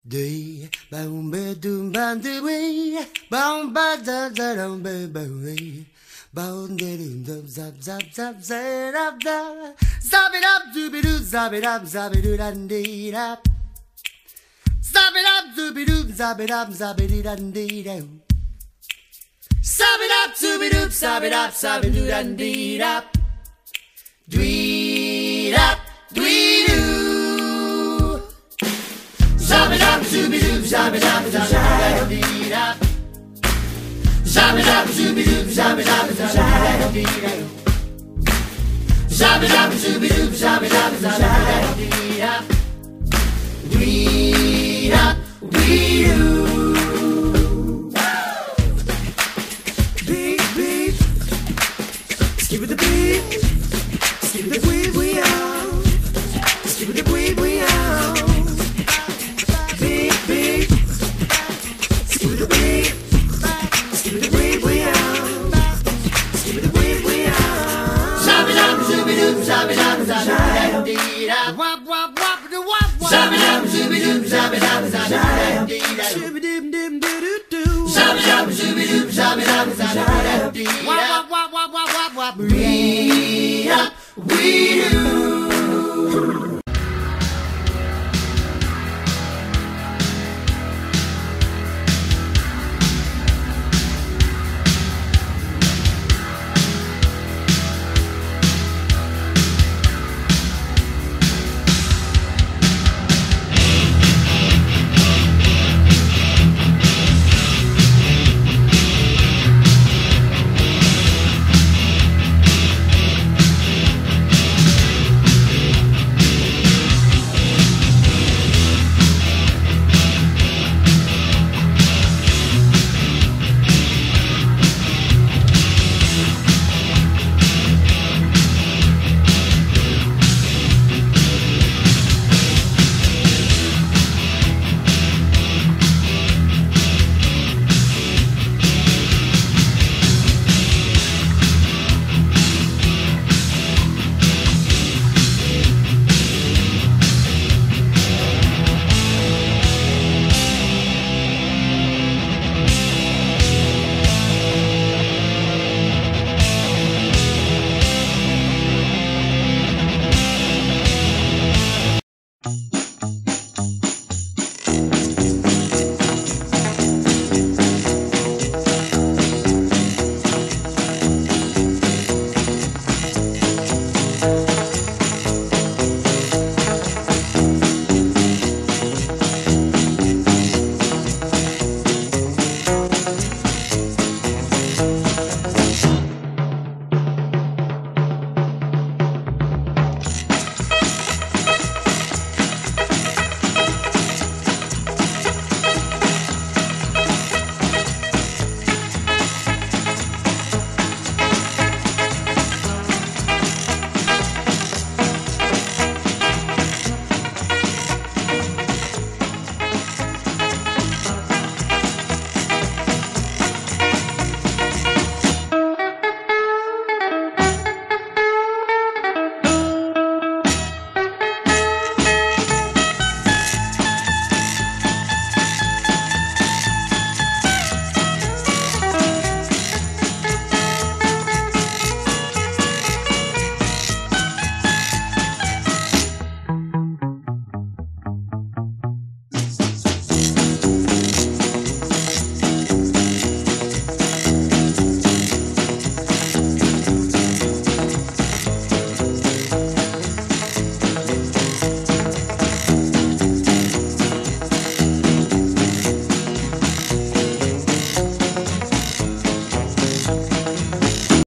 Day, boom, ba, doom, ba, do, way, boom, ba, da, da, dum, ba, ba, way, boom, da, doom, dum, zap, zap, zap, zap, up, da, zap it up, dooby doo, zap it up, zap it doo, dan, dee, da, zap it up, dooby doo, zap it up, zap it doo, dan, dee, da, zap it up, dooby doo, zap it up, zap it doo, dan, dee, da, dwee, da, dwee, doo. Zap it up, zooby doo, zap it up, zap it dee da. Zap it up, zooby doo, zap it up, zap it dee da. Zap it up, zooby doo, zap it up, zap it dee da. Wee da, wee doo. Beep beep, skip it the beep, skip it the wee wee out, skip it the wee wee out. Zap it up, zap dee da. Wop wop wop do wop wop. Zap it up, zooby doo, zap it up, zap dee da. Shooby dim dim doo doo doo. Zap it up, zooby doo, zap it up, zap dee da. Wop wop wop wop wop wop. Wee up, wee doo. You